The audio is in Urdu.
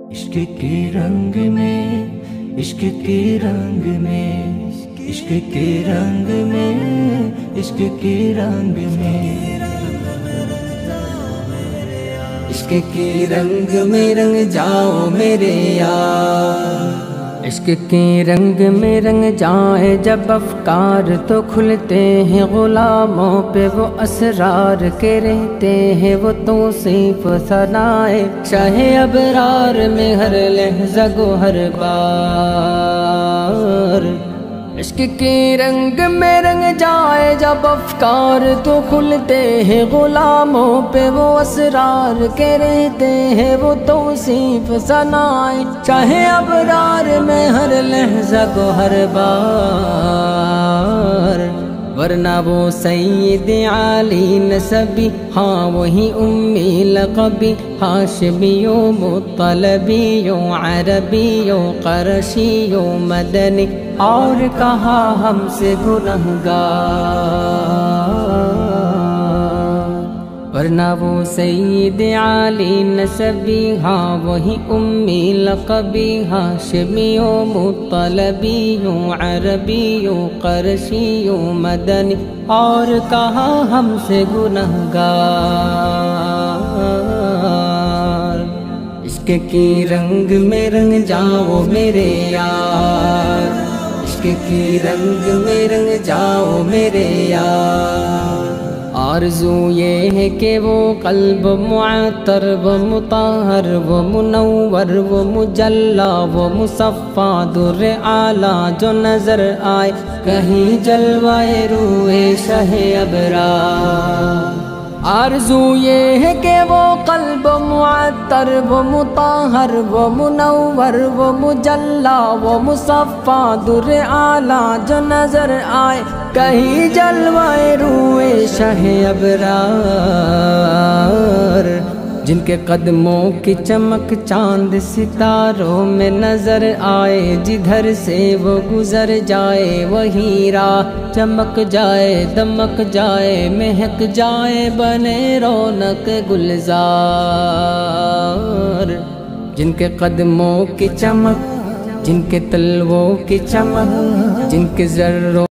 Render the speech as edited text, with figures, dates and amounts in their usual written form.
عشق کے رنگ میں، عشق کے رنگ میں، عشق کے رنگ میں، عشق کے رنگ میں، عشق کے رنگ میں رنگ جاؤ میرے یار۔ عشق کے رنگ میں رنگ جائے جب افکار تو کھلتے ہیں، غلاموں پہ وہ اسرار کے رہتے ہیں، وہ توصیف ثنائے شاہ ابرار میں ہر لحظہ گو ہر بار۔ عشق کے رنگ میں رنگ جائے جب افکار تو کھلتے ہیں، غلاموں پہ وہ اسرار کے رہتے ہیں، وہ توصیف ثنائے چاہے ابرار میں ہر لحظہ کو ہر بار۔ ورنہ وہ سید عالی نسبی، ہاں وہی امی لقبی، ہاشمیوں مطلبیوں عربیوں قرشیوں مدنی، اور کہا ہم سے گنہگار۔ ورنہ وہ سید عالی نسبی، ہاں وہی امی لقبی، ہاشمیوں مطلبیوں عربیوں قرشیوں مدنی، اور کہا ہم سے گنہگار۔ عشق کی رنگ میں رنگ جاؤ میرے یار، عشق کی رنگ میں رنگ جاؤ میرے یار۔ آرزو یہ ہے کہ وہ قلب معطر و مطہر و منور و مجلا و مصفا در اعلیٰ جو نظر آئے کہیں جلوائے روئے شہ ابرار۔ آرزو یہ ہے کہ وہ قلب معطر و مطہر و منور و مجلا و مصفا در اعلیٰ جو نظر آئے کہیں جلوائے روئے شہ ابرار۔ جن کے قدموں کی چمک چاند ستاروں میں نظر آئے، جدھر سے وہ گزر جائے وہی راہ چمک جائے دمک جائے مہک جائے بنے رونق گلزار۔ جن کے قدموں کی چمک، جن کے تلووں کی چمک، جن کے ذروں